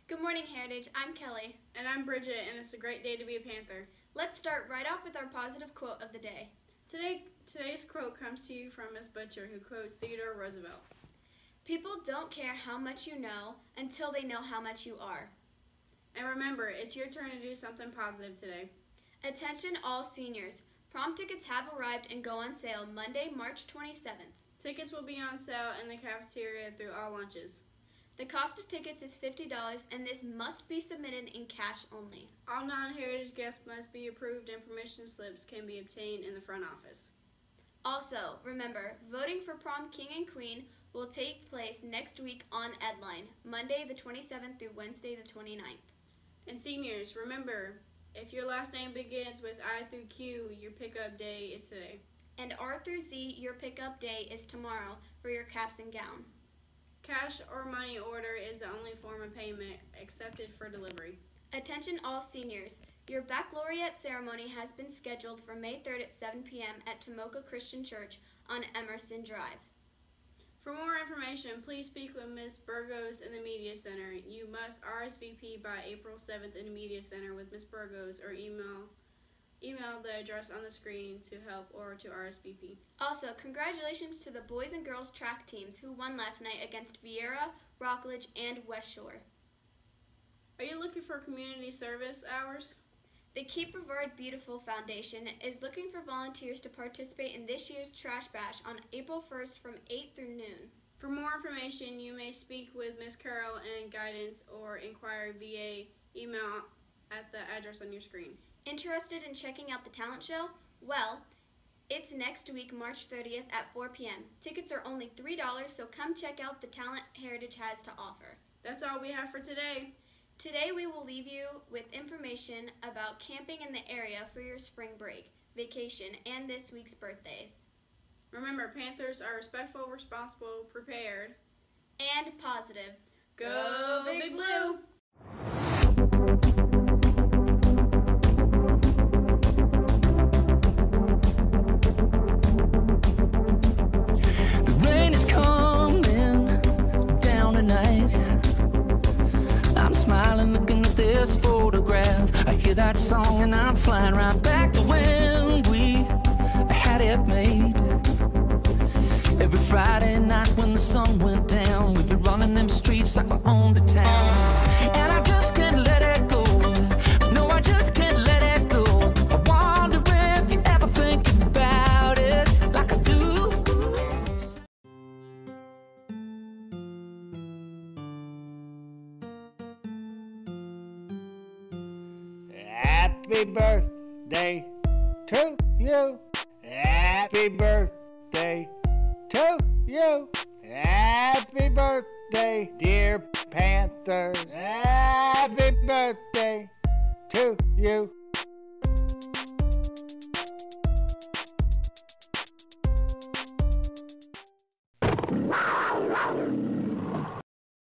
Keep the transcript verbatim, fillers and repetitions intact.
Good morning, Heritage. I'm Kelly. And I'm Bridget, and it's a great day to be a Panther. Let's start right off with our positive quote of the day. Today, today's quote comes to you from Miss Butcher, who quotes Theodore Roosevelt. People don't care how much you know until they know how much you are. And remember, it's your turn to do something positive today. Attention all seniors. Prom tickets have arrived and go on sale Monday, March twenty-seventh. Tickets will be on sale in the cafeteria through all lunches. The cost of tickets is fifty dollars, and this must be submitted in cash only. All non-heritage guests must be approved, and permission slips can be obtained in the front office. Also, remember, voting for Prom King and Queen will take place next week on Edline, Monday the twenty-seventh through Wednesday the twenty-ninth. And seniors, remember, if your last name begins with I through Q, your pickup day is today. And R through Z, your pickup day is tomorrow for your caps and gown. Cash or money order is the only form of payment accepted for delivery. Attention all seniors. Your baccalaureate ceremony has been scheduled for May third at seven p m at Tomoka Christian Church on Emerson Drive. For more information, please speak with Miz Burgos in the Media Center. You must R S V P by April seventh in the Media Center with Miz Burgos, or email email the address on the screen to help or to R S V P. Also, congratulations to the boys and girls track teams who won last night against Vieira, Rockledge, and West Shore. Are you looking for community service hours? The Keep Brevard Beautiful Foundation is looking for volunteers to participate in this year's Trash Bash on April first from eight through noon. For more information, you may speak with Miz Carroll in guidance or inquire via email at the address on your screen. Interested in checking out the talent show? Well, it's next week, March thirtieth at four p m Tickets are only three dollars, so come check out the talent Heritage has to offer. That's all we have for today. Today we will leave you with information about camping in the area for your spring break, vacation, and this week's birthdays. Remember, Panthers are respectful, responsible, prepared, and positive. Go Big Blue! The rain is coming down tonight. I'm smiling, looking at this photograph. I hear that song and I'm flying right back to when we had it made. Every Friday night when the sun went down, we'd be running them streets like we owned the town. And I just can't let it go. No, I just can't let it go. I wonder if you ever think about it like I do. Happy birthday to you. Happy birthday to you. Happy birthday, dear Panthers. Happy birthday to you.